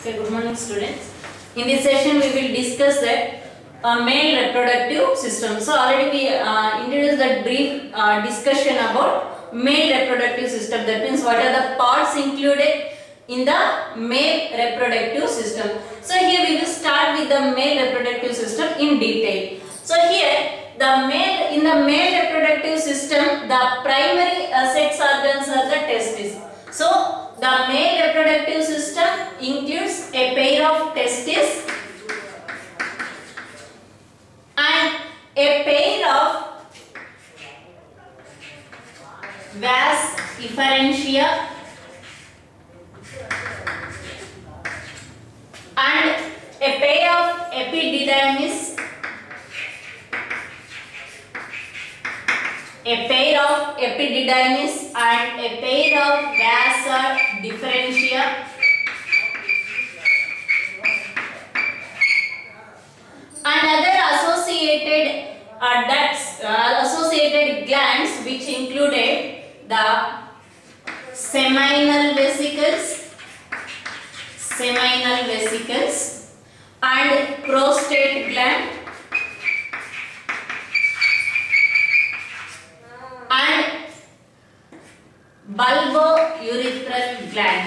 Okay, good morning students. In this session we will discuss that male reproductive system. So already we introduced that brief discussion about male reproductive system. That means what are the parts included in the male reproductive system. So here we will start with the male reproductive system in detail. So here in the male reproductive system, the primary sex organs are the testes. So the male reproductive system includes a pair of testes and a pair of vas efferentia and a pair of epididymis, and a pair of vasa differentia and other associated associated glands, which included the seminal vesicles and prostate gland and bulbourethral gland.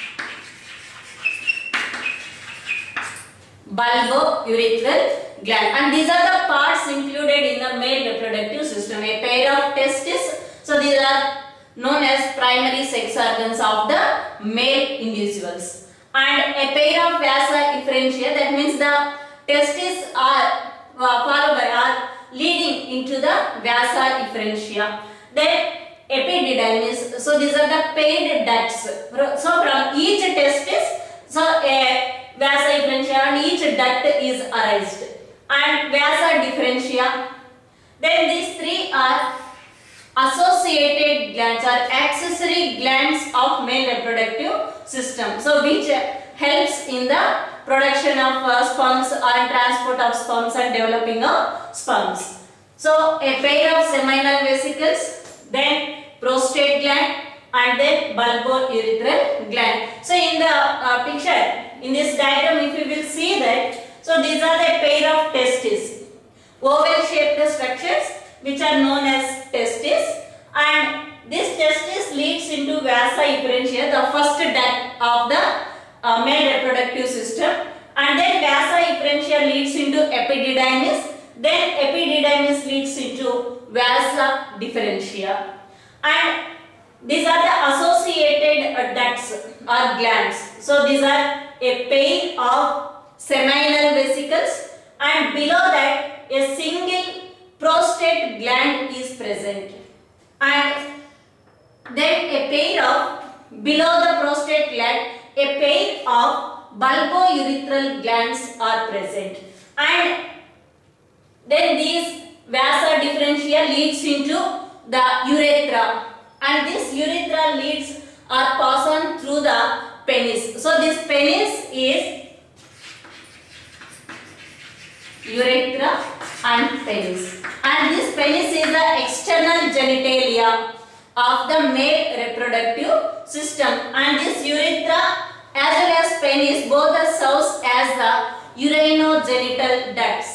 And these are the parts included in the male reproductive system. A pair of testes, so these are known as primary sex organs of the male individuals, and a pair of vasa efferentia, that means the testes are leading into the vasa efferentia. Then epididymis, so these are the paired ducts. So from each testis, so a vasa efferentia and each duct is arised, and vasa differentia. Then these three are associated glands or accessory glands of male reproductive system. So which helps in the production of sperms and transport of sperms and developing of sperms. So a pair of seminal vesicles, then prostate gland, and then bulbourethral gland. So in the picture, in this diagram, if you will see that, so these are the pair of testes, oval shaped structures which are known as testes, and this testis leads into vasa efferentia, the first duct of the male reproductive system, and then vasa efferentia leads into epididymis, then epididymis leads into vasa differentia, and these are the associated ducts or glands. So these are a pair of seminal vesicles, and below that a single prostate gland is present, and then a pair of, below the prostate gland, a pair of bulbourethral glands are present, and then these vasa differentia leads into the urethra, and this urethra leads or pass on through the penis. So this penis is urethra and penis, and this penis is the external genitalia of the male reproductive system, and this urethra as well as penis both are serves as the urinogenital ducts.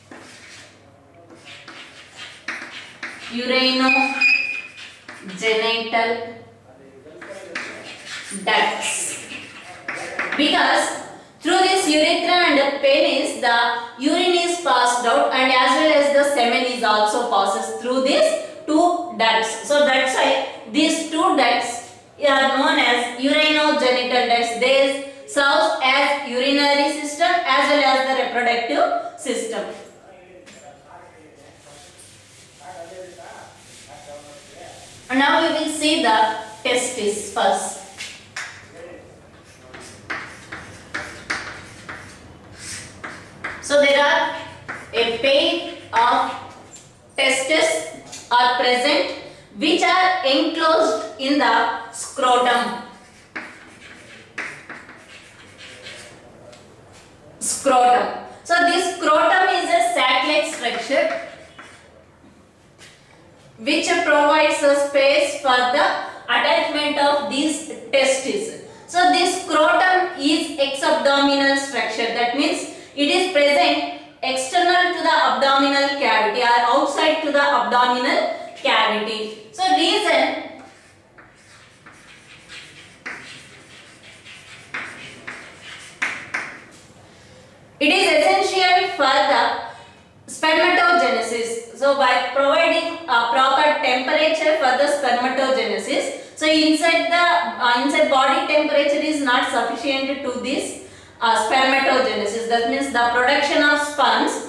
Because through this urethra and the penis, the urine is passed out, and as well as the semen is also passes through these two ducts. So that's why these two ducts are known as urinogenital ducts. They serve as urinary system as well as the reproductive system. And now we will see the testes first. So there are a pair of testes are present which are enclosed in the scrotum. So this scrotum is a sac-like structure which provides a space for the attachment of these testes. So this scrotum is ex-abdominal structure. That means it is present external to the abdominal cavity or outside to the abdominal cavity. So reason it is essential for the spermatogenesis. So by providing a proper temperature for the spermatogenesis, so inside body temperature is not sufficient to this spermatogenesis. That means the production of sperms.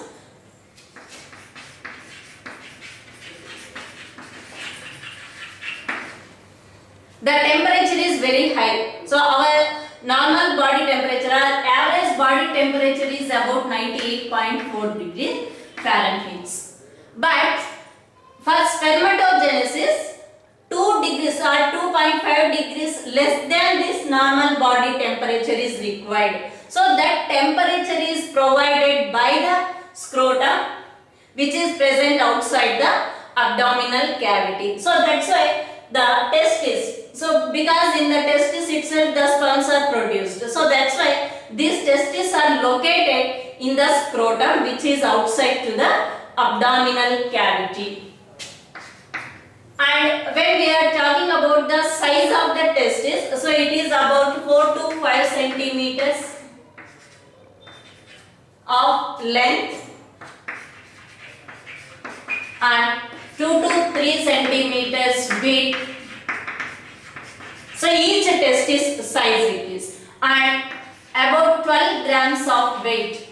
The temperature is very high. So our normal body temperature or average body temperature is about 98.4 degrees Fahrenheit. But for spermatogenesis, 2 degrees or 2.5 degrees less than this normal body temperature is required. So that temperature is provided by the scrotum, which is present outside the abdominal cavity. So that's why the testis. So because in the testis itself the sperms are produced. So that's why these testes are located in the scrotum, which is outside to the abdominal cavity. And when we are talking about the size of the testis, so it is about 4 to 5 centimeters of length and 2 to 3 centimeters width. So each testis size it is, and about 12 grams of weight.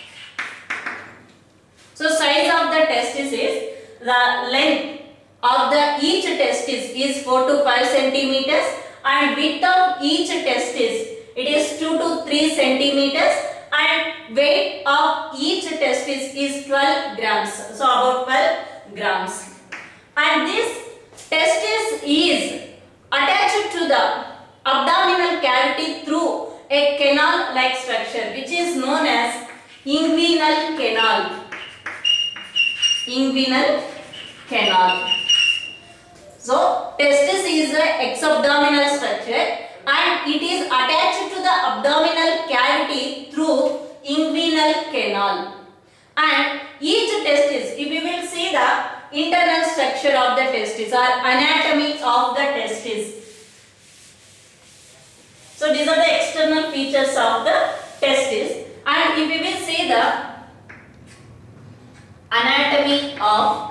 So size of the testis is, the length of the each testis is 4 to 5 centimeters and width of each testis it is 2 to 3 centimeters and weight of each testis is 12 grams. So about 12 grams. And this testis is attached to the abdominal cavity through a canal-like structure, which is known as inguinal canal. Inguinal canal. So testis is an ex-abdominal structure and it is attached to the abdominal cavity through inguinal canal. And each testis, if you will see the internal structure of the testis or anatomy of the testis. So these are the external features of the testis, and if we will see the anatomy of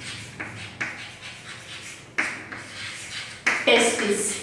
testis.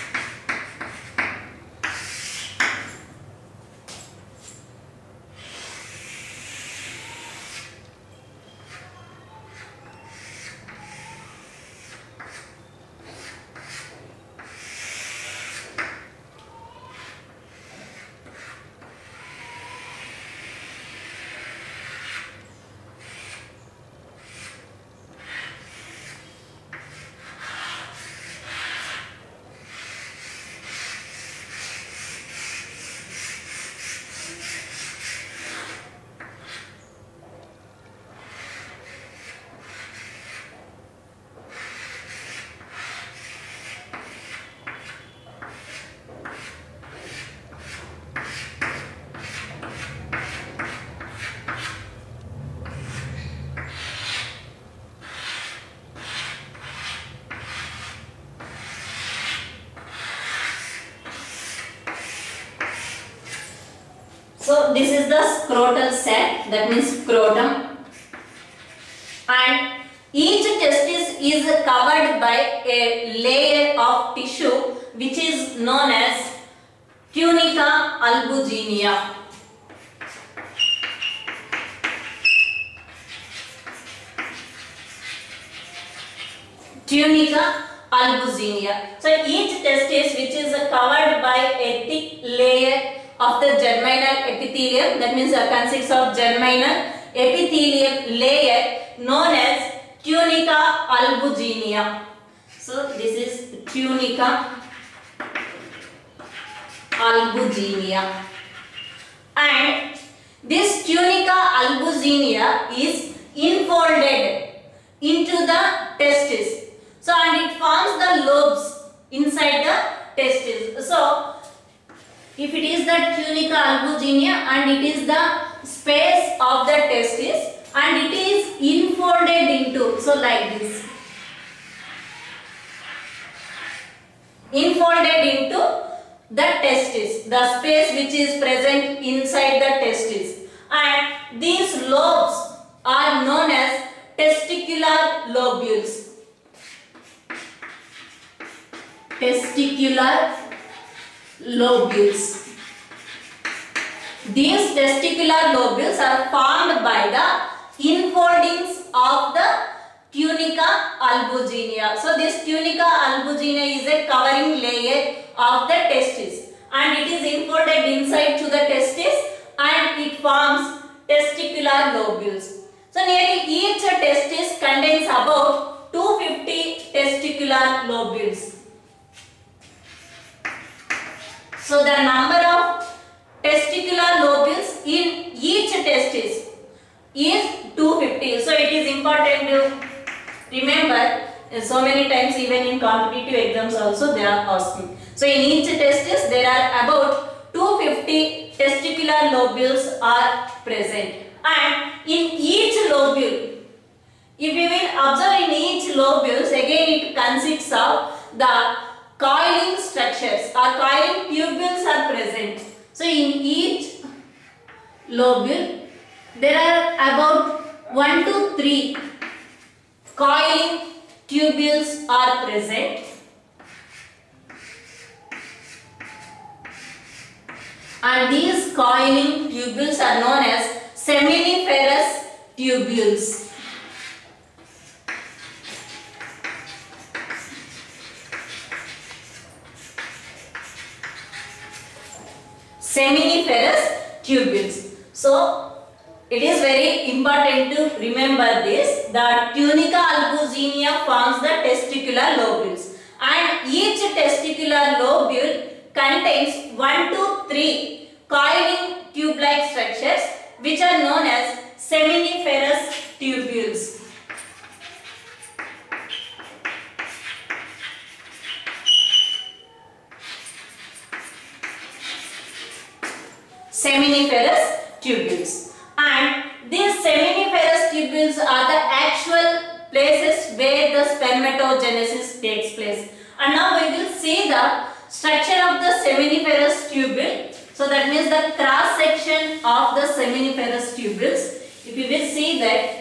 So this is the scrotal sac, that means scrotum, and each testis is covered by a layer of tissue which is known as tunica albuginea. Tunica albuginea. So each testis which is covered by a thick layer of the germinal epithelium, that means consists of germinal epithelium layer known as tunica albuginea. So this is tunica albuginea, and this tunica albuginea is infolded into the testis. So and it forms the lobes inside the testis. So if it is the tunica albuginea and it is the space of the testis and it is infolded into, so like this, infolded into the testis, the space which is present inside the testis, and these lobes are known as testicular lobules. Testicular lobules. These testicular lobules are formed by the infoldings of the tunica albuginea. So this tunica albuginea is a covering layer of the testis and it is infolded inside to the testis and it forms testicular lobules. So nearly each testis contains about 250 testicular lobules. So the number of testicular lobules in each testis is 250. So it is important to remember, so many times even in competitive exams also they are asking. So in each testis there are about 250 testicular lobules are present, and in each lobule, if you will observe in each lobules, again it consists of the coiling structures or coiling tubules are present. So in each lobule there are about 1 to 3 coiling tubules are present, and these coiling tubules are known as seminiferous tubules. Seminiferous tubules. So it is very important to remember this, that tunica albuginea forms the testicular lobules and each testicular lobule contains 1 to 3 coiling tube-like structures which are known as seminiferous tubules. Seminiferous tubules, and these seminiferous tubules are the actual places where the spermatogenesis takes place. And now we will see the structure of the seminiferous tubule. So that means the cross section of the seminiferous tubules. If you will see that,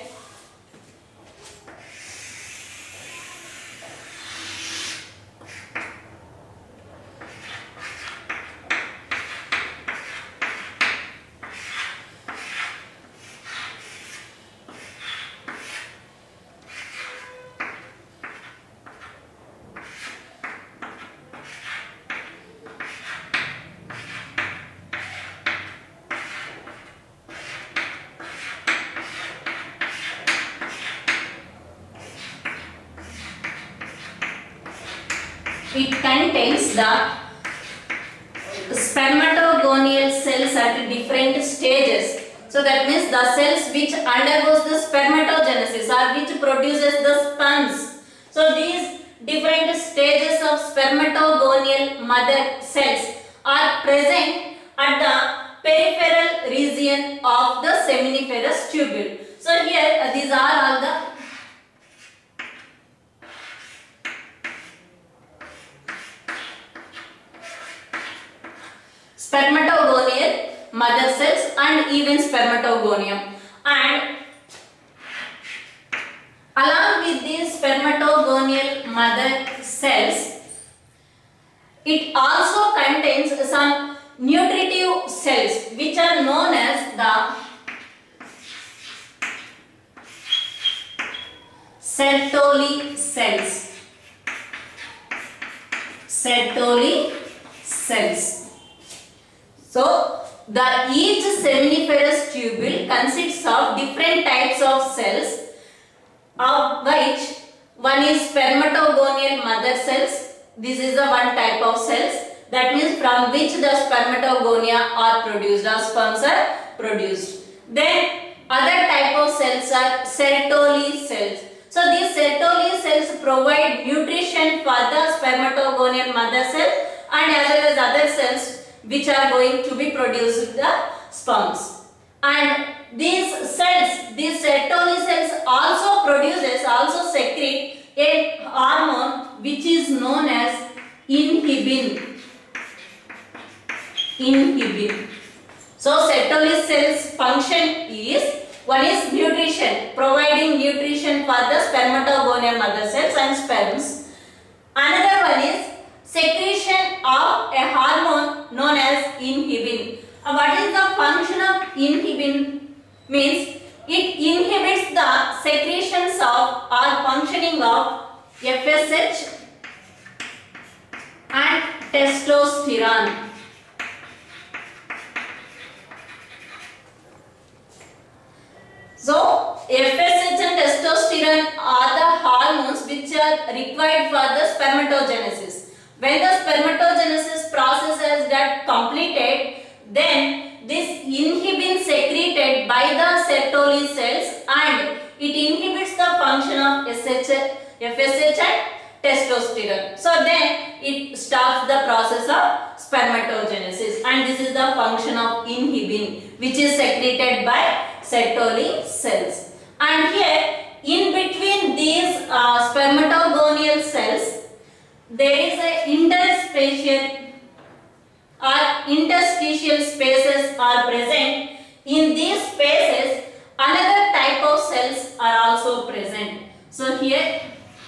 it contains the spermatogonial cells at different stages. So that means the cells which undergoes the spermatogenesis or which produces the sperms. So these different stages of spermatogonial mother cells are present at the peripheral region of the seminiferous tubule. So here these are all the spermatogonial mother cells and even spermatogonium, and along with these spermatogonial mother cells, it also contains some nutritive cells which are known as the Sertoli cells. Sertoli cells. So, each seminiferous tubule consists of different types of cells, of which one is spermatogonial mother cells. This is the one type of cells, that means from which the spermatogonia are produced or sperms are produced. Then other type of cells are Sertoli cells. So these Sertoli cells provide nutrition for the spermatogonial mother cell and as well as other cells which are going to be produced the sperms. And these cells, these Sertoli cells also secrete a hormone which is known as inhibin. So Sertoli cells function is, one is nutrition, providing nutrition for the spermatogonial mother cells and sperms. Another one is secretion of a hormone known as inhibin. What is the function of inhibin? Means it inhibits the secretions of or functioning of FSH and testosterone. So FSH and testosterone are the hormones which are required for the spermatogenesis. When the spermatogenesis process has got completed, then this inhibin secreted by the Sertoli cells and it inhibits the function of FSH and testosterone. So then it stops the process of spermatogenesis, and this is the function of inhibin which is secreted by Sertoli cells. And here in between these spermatogonial cells there is a interstitial spaces are present. In these spaces another type of cells are also present. So here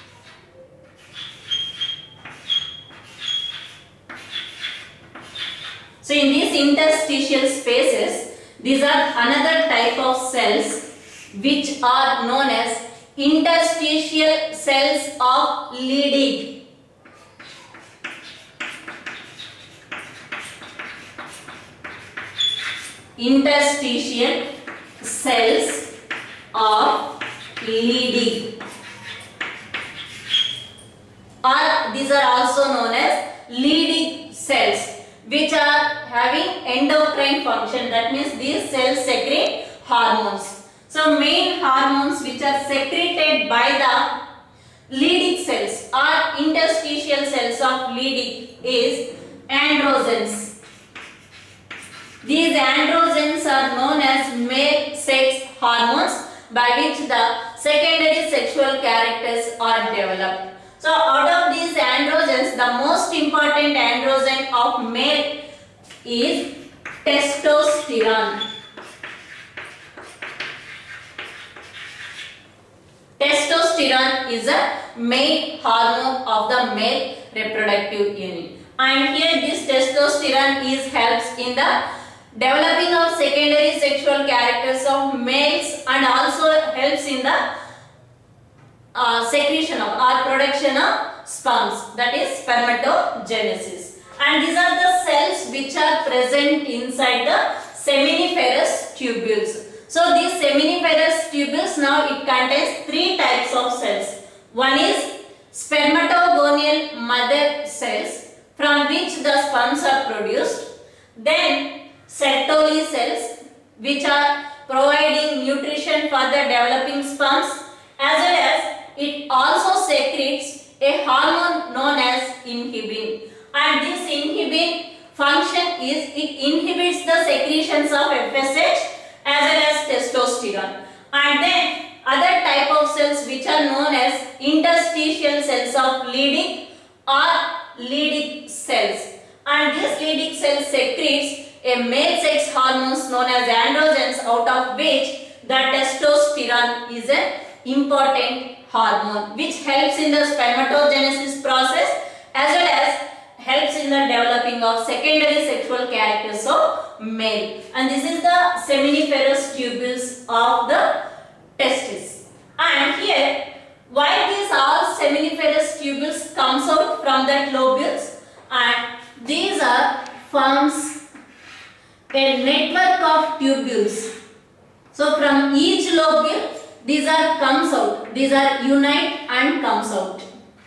in these interstitial spaces, these are another type of cells which are known as interstitial cells of Leydig. Interstitial cells of Leydig, or these are also known as Leydig cells, which are having endocrine function. That means these cells secrete hormones. So main hormones which are secreted by the Leydig cells or interstitial cells of Leydig is androgens. These androgens are known as male sex hormones by which the secondary sexual characters are developed. So out of these androgens, the most important androgen of male is testosterone. Testosterone is a main hormone of the male reproductive unit. And here this testosterone helps in the developing of secondary sexual characters of males and also helps in the secretion of or production of sperms, that is spermatogenesis. And these are the cells which are present inside the seminiferous tubules. So these seminiferous tubules, now it contains three types of cells. One is spermatogonial mother cells from which the sperms are produced. Then Sertoli cells which are providing nutrition for the developing sperms, as well as it also secretes a hormone known as inhibin. And this inhibin function is it inhibits the secretions of FSH as well as testosterone. And then other type of cells which are known as interstitial cells of Leydig or Leydig cells. And this Leydig cell secretes a male sex hormones known as androgens, out of which the testosterone is an important hormone which helps in the spermatogenesis process as well as helps in the developing of secondary sexual characters of male. And this is the seminiferous tubules of the testis. And here, why these all seminiferous tubules comes out from that lobules, and these are forms a network of tubules. So from each lobule these are comes out, these are unite and comes out.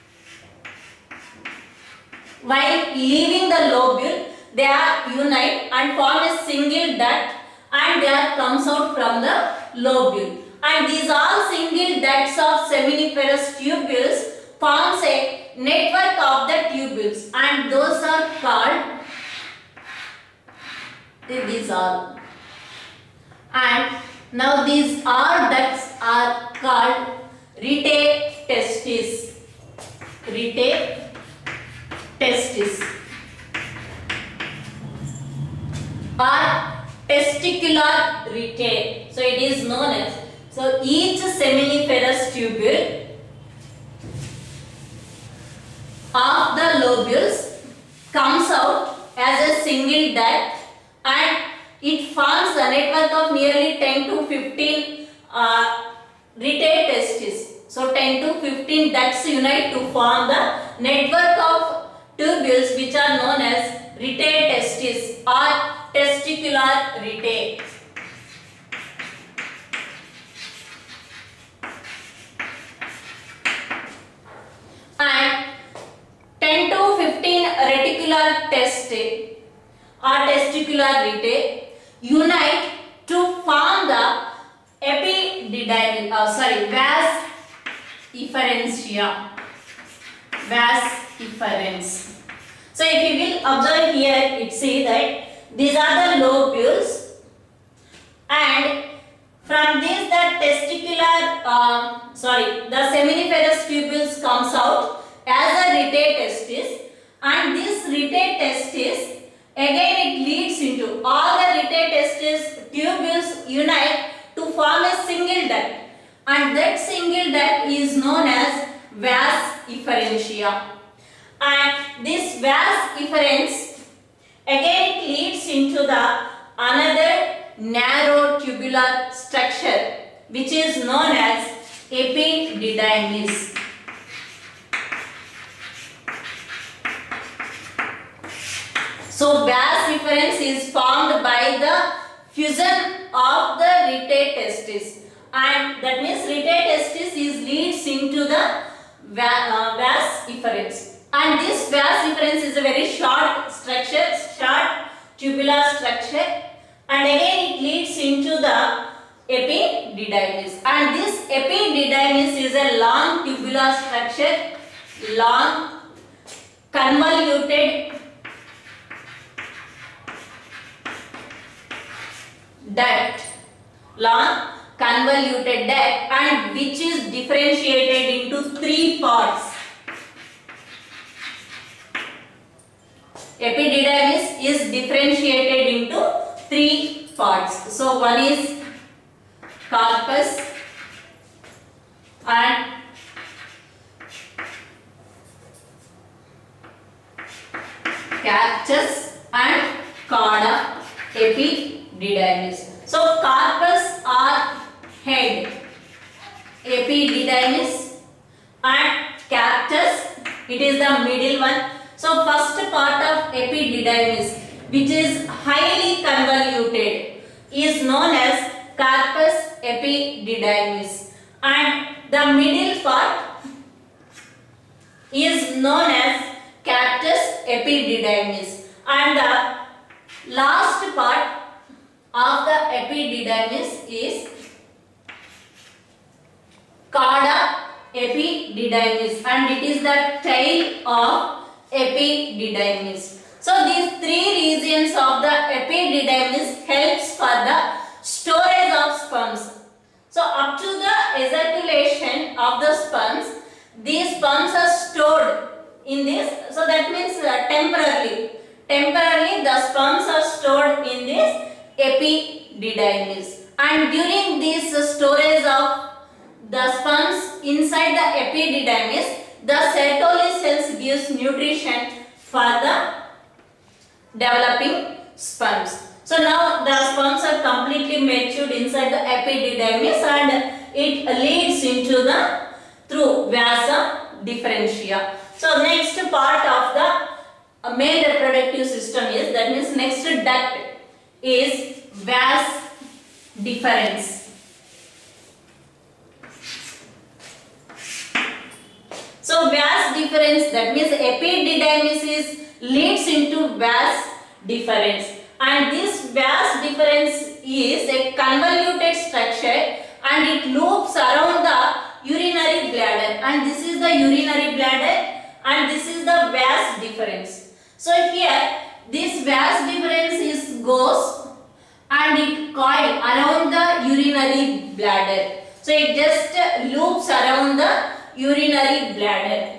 While leaving the lobule they are unite and form a single duct, and they are comes out from the lobule. And these all single ducts of seminiferous tubules forms a network of the tubules, and those are called These all. And now these all ducts are called rete testis. Rete testis or testicular rete. So it is known as, so each seminiferous tubule of the lobules comes out as a single duct, and it forms a network of nearly 10 to 15 rete testis. So 10 to 15 ducts unite to form the network of tubules which are known as rete testis or testicular rete. And 10 to 15 reticular testi or testicular rete unite to form the vas efferentia. Vas efferens. So if you will observe here, it says that these are the lobules, and from this the seminiferous tubules comes out as a rete testis, and this rete testis again it leads into all the rete testis tubules unite to form a single duct, and that single duct is known as vas efferentia. And this vas efferens again it leads into the another narrow tubular structure which is known as epididymis. So vas efferens is formed by the fusion of the rete testis, and that means rete testis leads into the vas efferens. And this vas efferens is a very short structure, short tubular structure, and again it leads into the epididymis. And this epididymis is a long tubular structure, long convoluted duct, long convoluted duct, and which is differentiated into three parts. Epididymis is differentiated into three parts. So one is carpus and cactus and chorda epididymis. So carpus or head, epididymis, and cactus, it is the middle one. So first part of epididymis, which is highly convoluted, is known as carpus epididymis, and the middle part is known as cactus epididymis, and the last part of the epididymis is chorda epididymis, and it is the tail of epididymis. So these three regions of the epididymis helps for the storage of sperms. So up to the ejaculation of the sperms, these sperms are stored in this. So that means temporarily the sperms are stored in this epididymis, and during this storage of the sperms inside the epididymis, the Sertoli cells gives nutrition for the developing sperms. So now the sperms are completely matured inside the epididymis, and it leads into the through vasa differentia. So next part of the male reproductive system is, that means next duct is vas deferens. So vas deferens, that means epididymis leads into vas deferens, and this vas deferens is a convoluted structure, and it loops around the urinary bladder, and this is the urinary bladder, and this is the vas deferens. So here this vas deferens goes and it coil around the urinary bladder. So it just loops around the urinary bladder.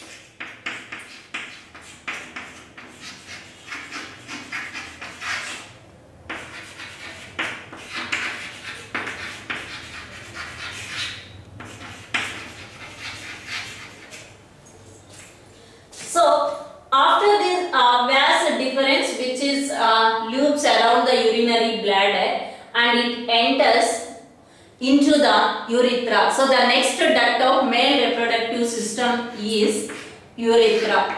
So after this vas deferens, which is loops around the urinary bladder and it enters into the urethra. So the next duct of male reproductive system is urethra.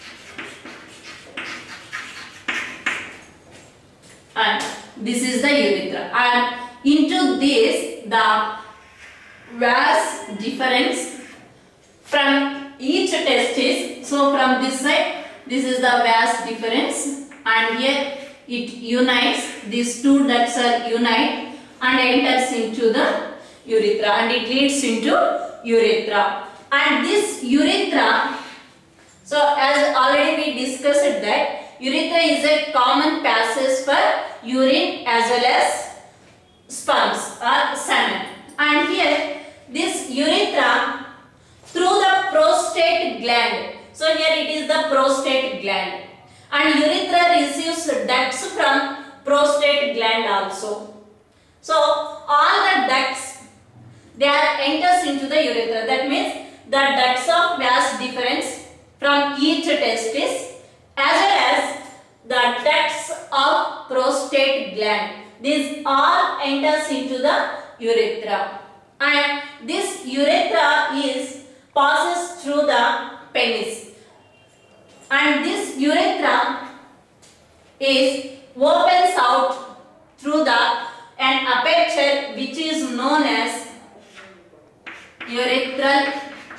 And this is the urethra. And into this the vas deferens from each testis. So from this side, this is the vas deferens, and here it unites, these two ducts are unite and enters into the urethra, and it leads into urethra. And this urethra, so as already we discussed that urethra is a common passage for urine as well as sperms or semen. And here this urethra through the prostate gland. So here it is the prostate gland, and urethra receives ducts from prostate gland also. So all the ducts, they are enters into the urethra. That means the ducts of vas deferens from each testis as well as the ducts of prostate gland. These all enters into the urethra, and this urethra passes through the penis, and this urethra opens out through an aperture which is known as urethral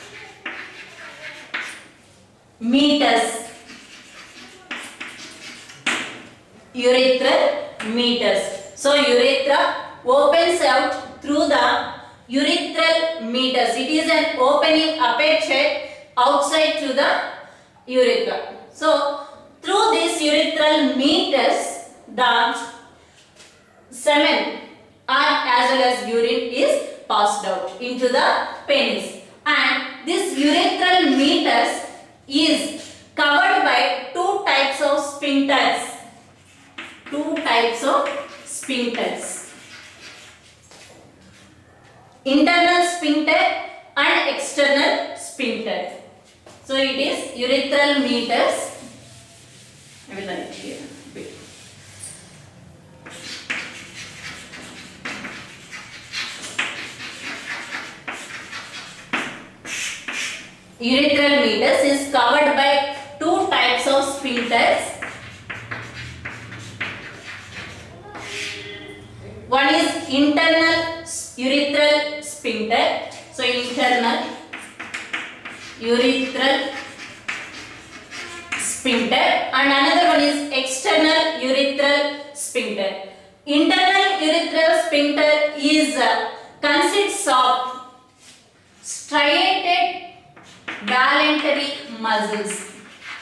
meatus. Urethral meatus. So urethra opens out through the urethral meatus. It is an opening aperture outside to the urethra. So through this urethral meatus, the semen as well as urine is passed out into the penis, and this urethral meatus is covered by two types of sphincters. Two types of sphincters: internal sphincter and external sphincter. So it is urethral meatus. I will write here. Urethral meatus is covered by two types of sphincters. One is internal urethral sphincter. So internal urethral sphincter, and another one is external urethral sphincter. Internal urethral sphincter consists of striated voluntary muscles.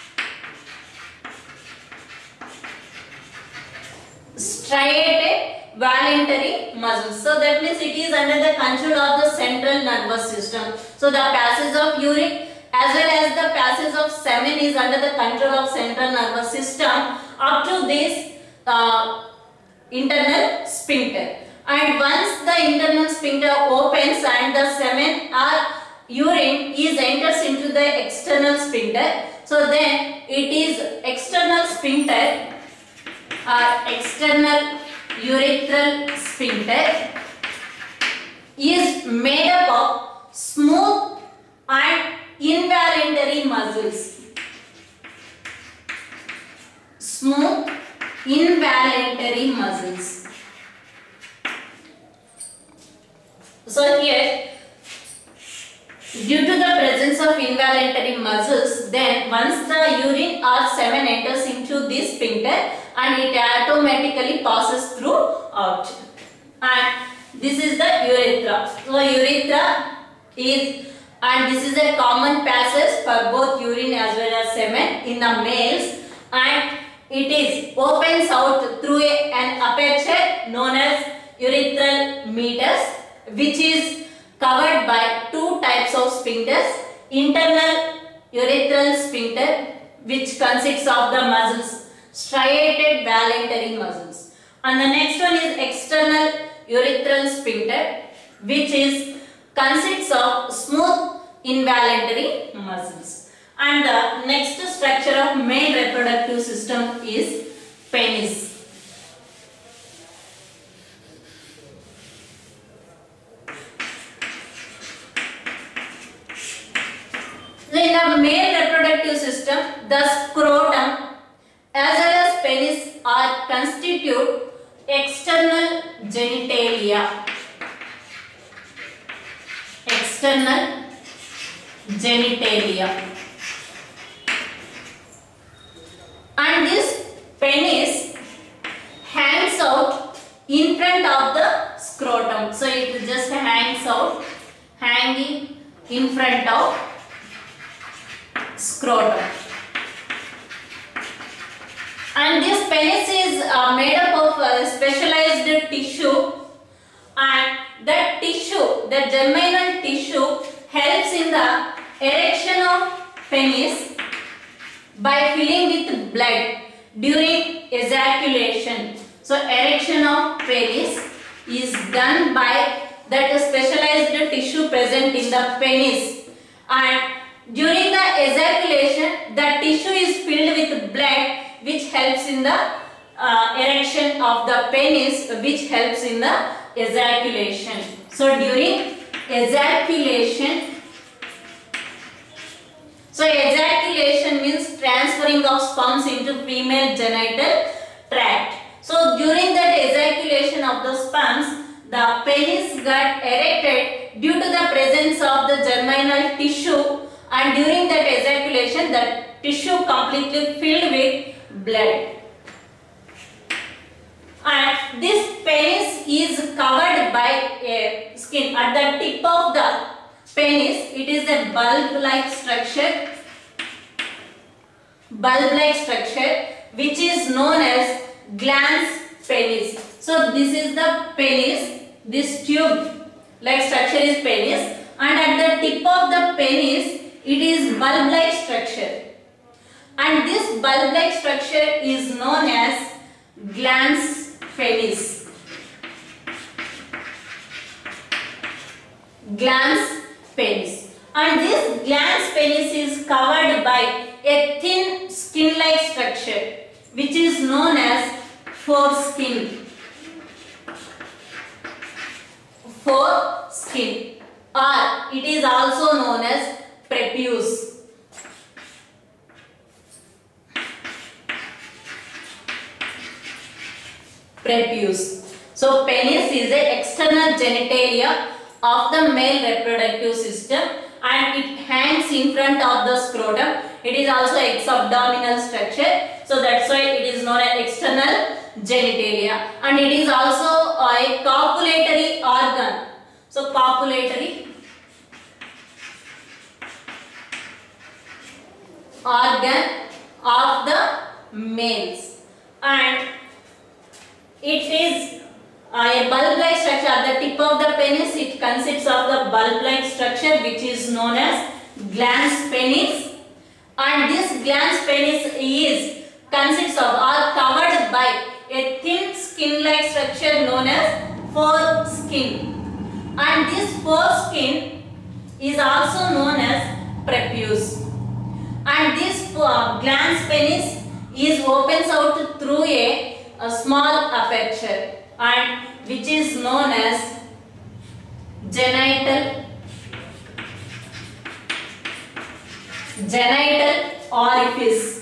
Striated voluntary muscles. So that means it is under the control of the central nervous system. So the passage of urine as well as the passage of semen is under the control of central nervous system up to this internal sphincter. And once the internal sphincter opens and the semen or urine enters into the external sphincter, so then it is external sphincter or external urethral sphincter is made up of smooth and involuntary muscles. Smooth involuntary muscles. So here, due to the presence of involuntary muscles, then once the urine or semen enters into this sphincter, and it automatically passes through out. And this is the urethra. So urethra is, and this is a common passage for both urine as well as semen in the males, and it is opens out through an aperture known as urethral meatus, which is covered by two types of sphincters. Internal urethral sphincter, which consists of the muscles, striated voluntary muscles, and the next one is external urethral sphincter, which consists of smooth involuntary muscles. And the next structure of male reproductive system is penis. In the male reproductive system, the scrotum as well as penis are constitute external genitalia. External genitalia. And this penis hangs out in front of the scrotum. So it just hangs out, hanging in front of scrotum. And this penis is made up of specialized tissue, and that tissue, the germinal tissue, helps in the erection of penis by filling with blood during ejaculation. So erection of penis is done by that specialized tissue present in the penis, and during the ejaculation the tissue is filled with blood, which helps in the erection of the penis, which helps in the ejaculation. So during ejaculation, so ejaculation means transferring of sperms into female genital tract. So during that ejaculation of the sperms, the penis got erected due to the presence of the germinal tissue, and during that ejaculation the tissue completely filled with blood. And this penis is covered by a skin. At the tip of the penis, it is a bulb-like structure. Bulb-like structure, which is known as glans penis. So this is the penis. This tube-like structure is penis, and at the tip of the penis, it is bulb-like structure. And this bulb-like structure is known as glans penis. Glans penis. And this glans penis is covered by a thin skin-like structure, which is known as foreskin. Foreskin, or it is also known as prepuce. Prepuce. So penis is the external genitalia of the male reproductive system, and it hangs in front of the scrotum. It is also a subabdominal structure, so that's why it is known as external genitalia, and it is also a copulatory organ. So copulatory organ of the males, and it is a bulb-like structure. At the tip of the penis, it consists of the bulb-like structure, which is known as glans penis, and this glans penis consists of or covered by a thin skin-like structure known as foreskin, and this foreskin is also known as prepuce. And this glans penis opens out through a small aperture, and which is known as genital orifice.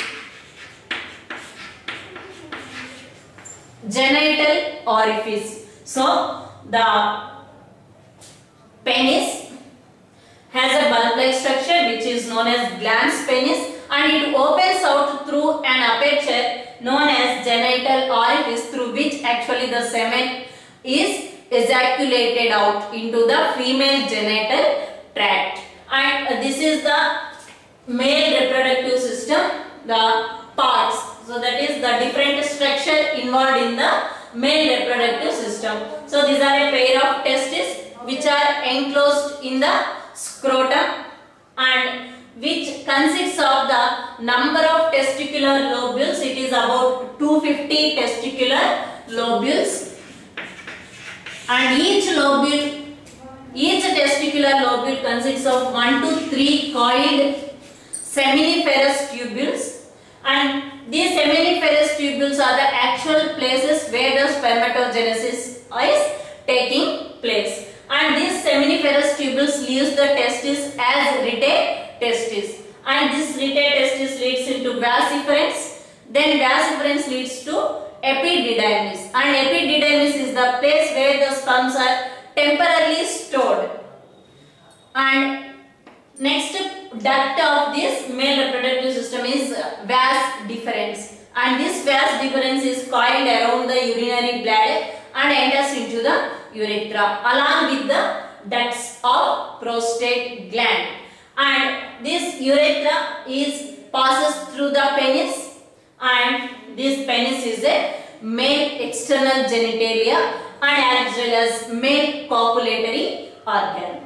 Genital orifice. So the penis has a bulb-like structure, which is known as glans penis, and it opens out through an aperture known as genital orifice, through which actually the semen is ejaculated out into the female genital tract. And this is the male reproductive system, the parts. So So that is the different structure involved in the male reproductive system. So these are a pair of testes which are enclosed in the scrotum and which consists of the number of testicular lobules. It is about 250 testicular lobules, and each testicular lobule consists of 1 to 3 coiled seminiferous tubules, and these seminiferous tubules are the actual places where the spermatogenesis is taking place. And these seminiferous tubules leaves the testis as rete testis, and this rete testis leads into vas efferents. Then vas efferents leads to epididymis, and epididymis is the place where the sperms are temporarily stored. And next duct of this male reproductive system is vas deferens, and this vas deferens is coiled around the urinary bladder and enters into the urethra along with the ducts of prostate gland. And this urethra passes through the penis, and this penis is a male external genitalia and as well as male copulatory organ.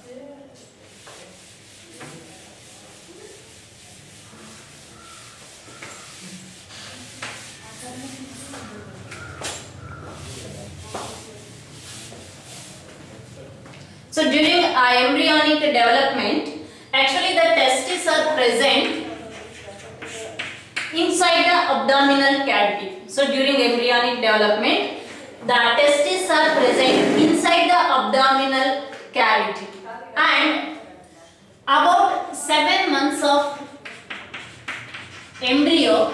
So during embryonic development, actually the testes are present inside the abdominal cavity. So during embryonic development, the testes are present inside the abdominal cavity, and about 7 months of embryo.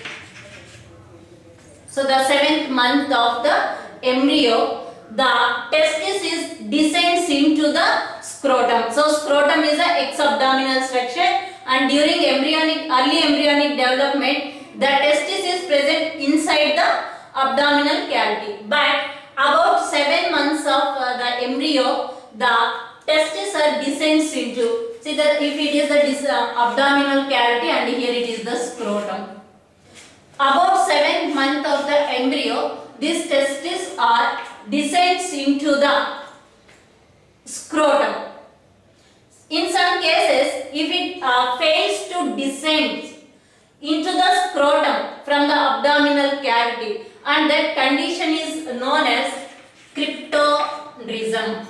So the 7th month of the embryo, the testis descends into the scrotum. So scrotum is a ex-abdominal structure, and during early embryonic development, the testis is present inside the abdominal cavity. But about 7 months of the embryo, the testis are descends into. See that if it is the abdominal cavity, and here it is the scrotum. About 7th month of the embryo, these testes are descends into the scrotum. In some cases, if it fails to descend into the scrotum from the abdominal cavity, and that condition is known as cryptorrhism.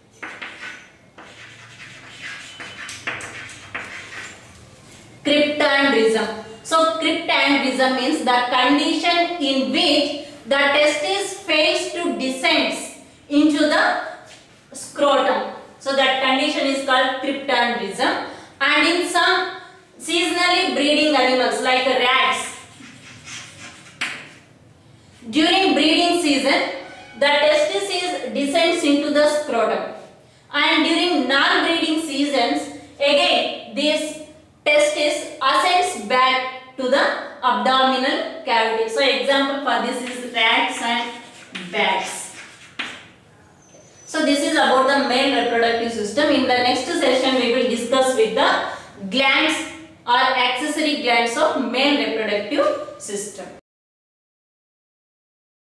Cryptorrhism. So cryptorrhism means the condition in which the testis fails to descend into the scrotum. So that condition is called cryptorrhism. And in some seasonally breeding animals like rats, during breeding season, the testis descends into the scrotum. And during non-breeding seasons, again this testis ascends back to the abdominal cavity. So example for this is rats and bats. So this is about the male reproductive system. In the next session we will discuss with the glands or accessory glands of male reproductive system.